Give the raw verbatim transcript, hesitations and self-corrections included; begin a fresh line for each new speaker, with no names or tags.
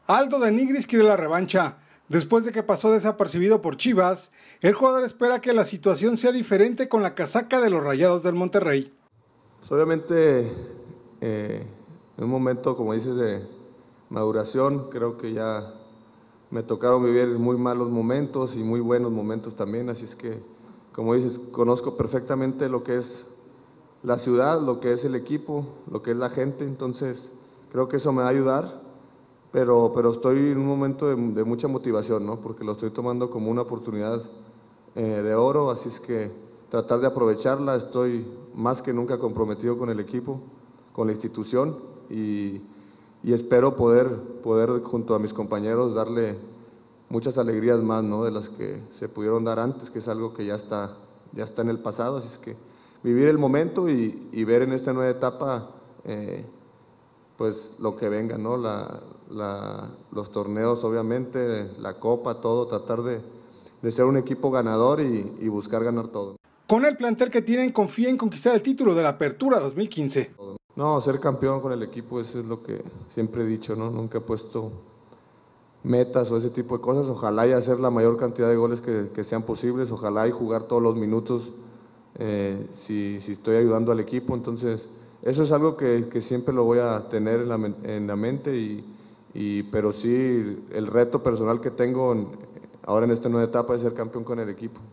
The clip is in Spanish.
Aldo de Nigris quiere la revancha. Después de que pasó desapercibido por Chivas, el jugador espera que la situación sea diferente con la casaca de los Rayados del Monterrey.
Pues obviamente, eh, en un momento, como dices, de maduración, creo que ya me tocaron vivir muy malos momentos y muy buenos momentos también, así es que, como dices, conozco perfectamente lo que es la ciudad, lo que es el equipo, lo que es la gente, entonces creo que eso me va a ayudar. Pero, pero estoy en un momento de, de mucha motivación, ¿no? Porque lo estoy tomando como una oportunidad eh, de oro, así es que tratar de aprovecharla. Estoy más que nunca comprometido con el equipo, con la institución y, y espero poder, poder junto a mis compañeros darle muchas alegrías más, ¿no? De las que se pudieron dar antes, que es algo que ya está, ya está en el pasado, así es que vivir el momento y, y ver en esta nueva etapa eh, pues lo que venga, ¿no? La, la, los torneos, obviamente, la copa, todo, tratar de, de ser un equipo ganador y, y buscar ganar todo.
Con el plantel que tienen, confía en conquistar el título de la Apertura dos mil quince.
No, ser campeón con el equipo, eso es lo que siempre he dicho, ¿no? Nunca he puesto metas o ese tipo de cosas. Ojalá y hacer la mayor cantidad de goles que, que sean posibles, ojalá y jugar todos los minutos eh, si, si estoy ayudando al equipo, entonces eso es algo que, que siempre lo voy a tener en la, en la mente, y, y, pero sí el reto personal que tengo en, ahora en esta nueva etapa es ser campeón con el equipo.